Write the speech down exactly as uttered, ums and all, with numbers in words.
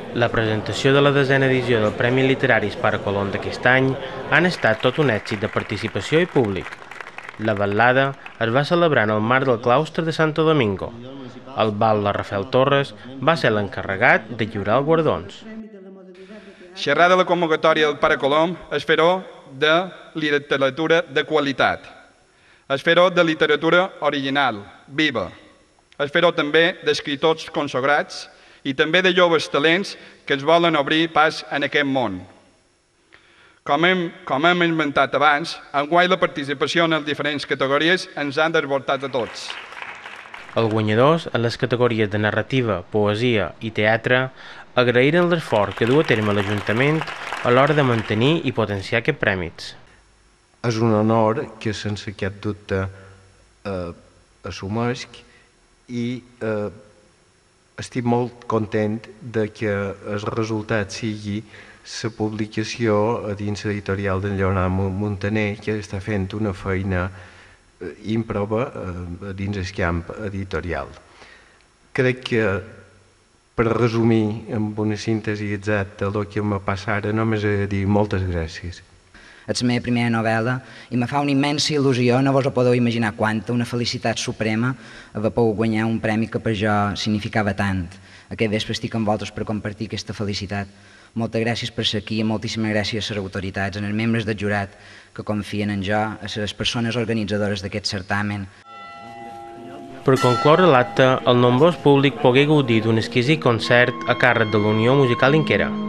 La presentació de la desena edició del Premi Literari Pare Colom d'aquest any han estat tot un èxit de participació i públic. La vetllada es va celebrar en el marc del claustre de Santo Domingo. El bal de Rafael Torres va ser l'encarregat de lliurar els guardons. Xerrar de la convocatòria del Pare Colom és fer-ho de literatura de qualitat, és fer-ho de literatura original, viva, és fer-ho també d'escriptors consagrats i també de joves talents que es volen obrir pas en aquest món. Com hem, com hem inventat abans, enguany la participació en les diferents categories ens han desbordat a tots. Els guanyadors en les categories de narrativa, poesia i teatre agraïren l'esforç que du a terme l'Ajuntament a l'hora de mantenir i potenciar aquests prèmits. És un honor que sense cap dubte eh, assumesc i eh, estic molt content de que el resultat sigui la publicació a dins l'editorial d'en Lleonard Montaner, que està fent una feina ímproba a dins el camp editorial. Crec que, per resumir amb una síntesi exacta el que me passa ara, només he de dir moltes gràcies. És la meva primera novel·la i me fa una immensa il·lusió, no vos ho podeu imaginar quanta, una felicitat suprema haver pogut guanyar un premi que per jo significava tant. Aquest vespre estic amb vosaltres per compartir aquesta felicitat. Moltes gràcies per ser aquí i moltíssimes gràcies a les autoritats, als membres del jurat que confien en jo, a les persones organitzadores d'aquest certamen. Per concloure l'acte, el nombrós públic pogué gaudir d'un exquisit concert a càrrec de la Unió Musical Inquera.